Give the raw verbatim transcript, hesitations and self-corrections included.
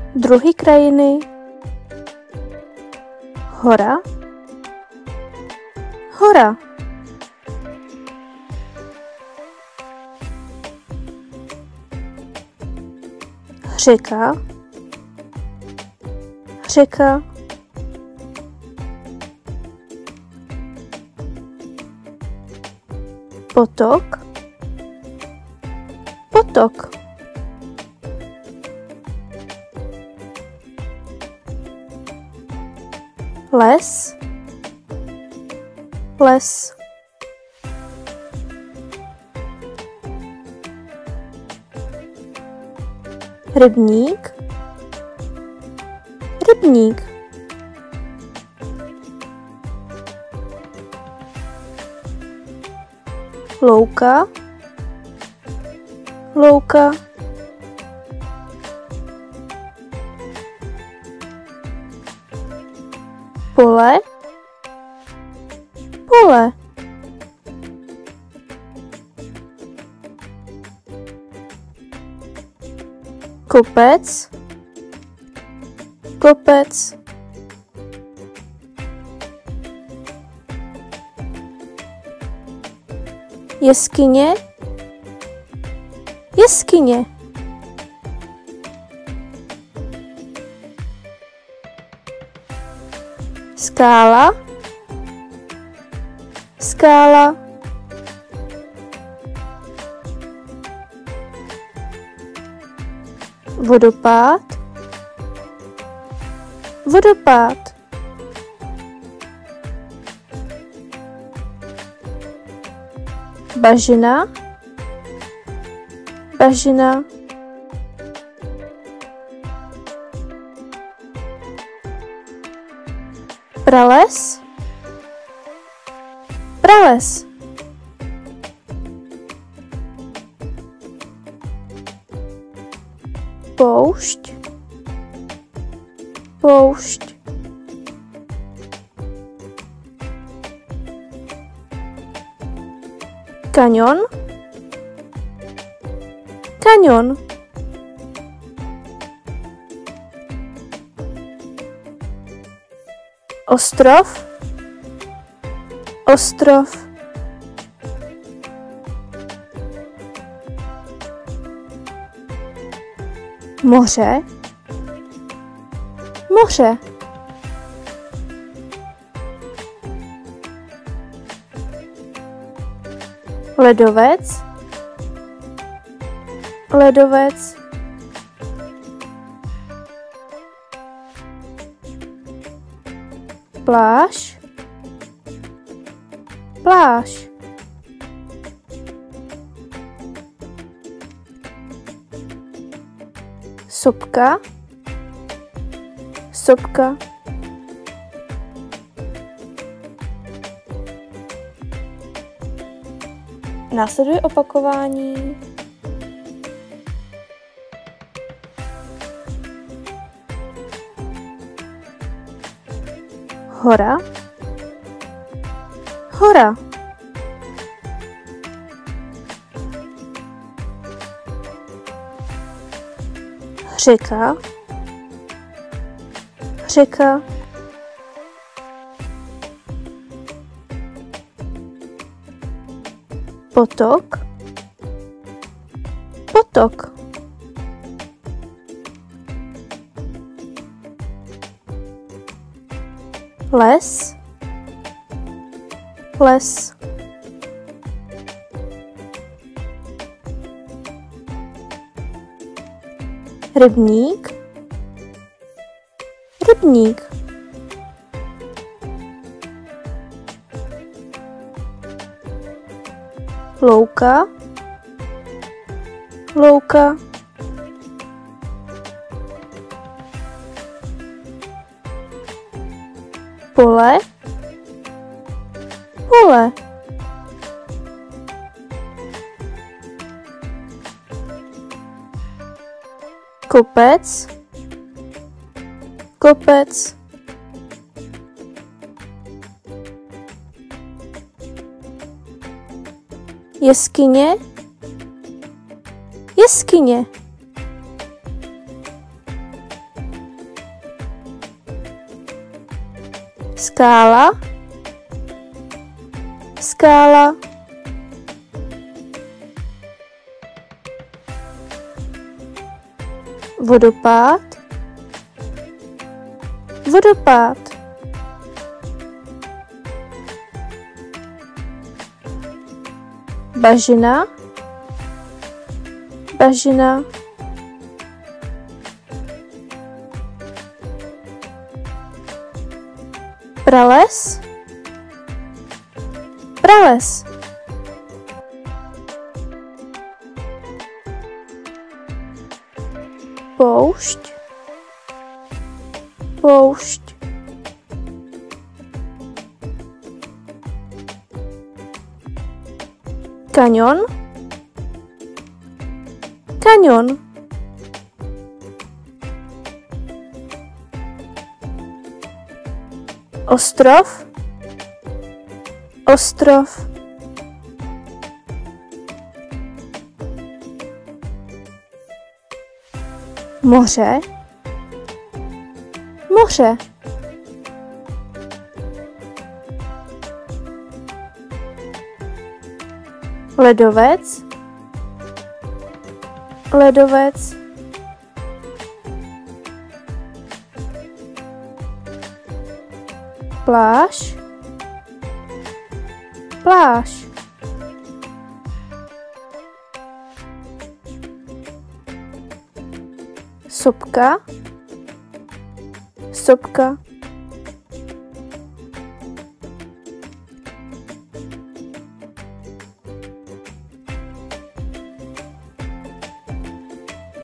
druhy krajiny, hora, hora. Řeka, řeka. Potok, potok. Les, les. Rybník, rybník. Louka, louka. Pole, pole. Kopec, kopec. Jeskyně, jeskyně. Skála, skála. Vodopád, vodopád. Bažina, bažina. Prales, prales. Poušť, poušť. Kaňon, kaňon. Ostrov, ostrov. Moře, moře. Ledovec, ledovec. Pláž, pláž. Sopka, sopka. Následuje opakování. Hora, hora. Řeka, řeka. Potok, potok. Les, les. Rybník, rybník. Louka, louka. Pole, pole. Kopec, kopec. Jeskyně, jeskyně. Skála, skála. Vodopád, vodopád. Bažina, bažina. Prales, prales. Poušť, poušť. Kaňon, kaňon. Ostrov, ostrov. Moře, moře. Ledovec, ledovec. Pláž, pláž. Sopka, sopka.